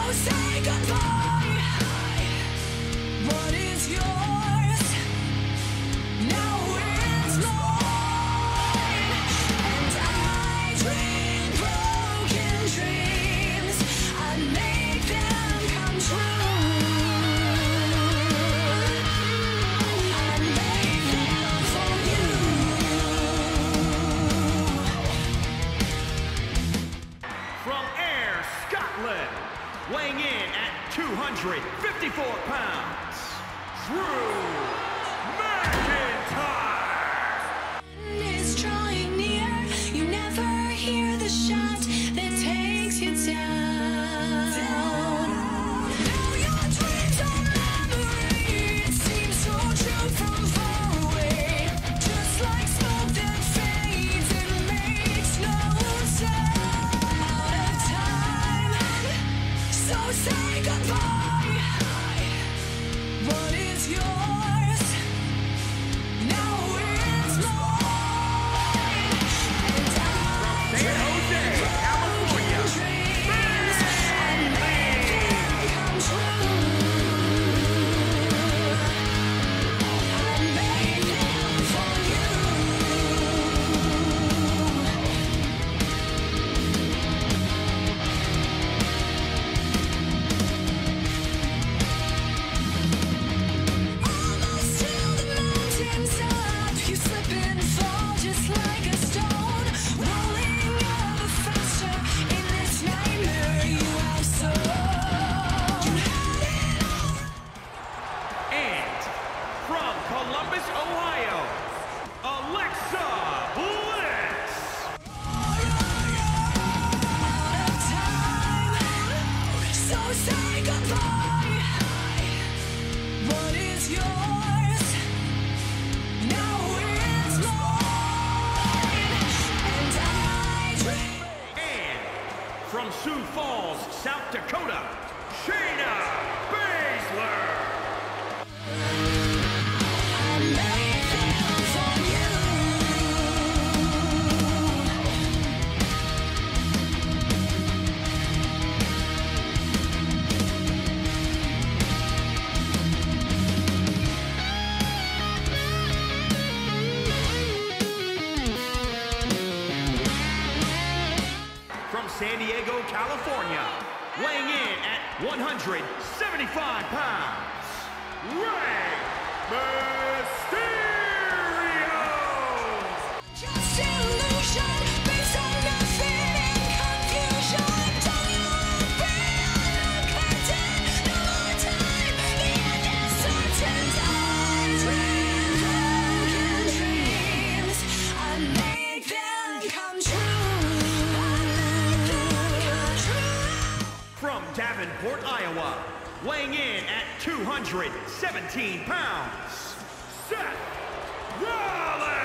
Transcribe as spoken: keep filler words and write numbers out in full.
say goodbye. What is yours? Now it's mine. And I dream broken dreams. I make them come true. I make them for you. From Ayr, Scotland, weighing in at two hundred fifty-four pounds, Drew McIntyre. Is drawing near. You never hear the shot that takes you down. Now your dreams are memory. It seems so true from far away. Just like smoke that fades and makes no sound. Out of time, so say goodbye. What is yours? Now it's mine. And I San Jose, California, dreams. I make them come true. I make them for you. Almost till the mountains up, you slip and fall just like a stone. Rolling ever faster in this nightmare you have sown. You had it all. And from Columbus, Ohio, Alexa Bliss. Out of time, so say goodbye. What is yours? Now it's mine. And I dream. And from Sioux Falls, South Dakota, Shayna Baszler. I make them for you. From San Diego, California, weighing in at one hundred seventy-five pounds, Rey Mysterio. Just illusion based on nothing and confusion. Don't you feel the curtain? No more time. The end is certain. I dream broken dreams. I make them come true. I make them come true. From Davenport, Iowa, weighing in at two hundred seventeen pounds, Seth Rollins.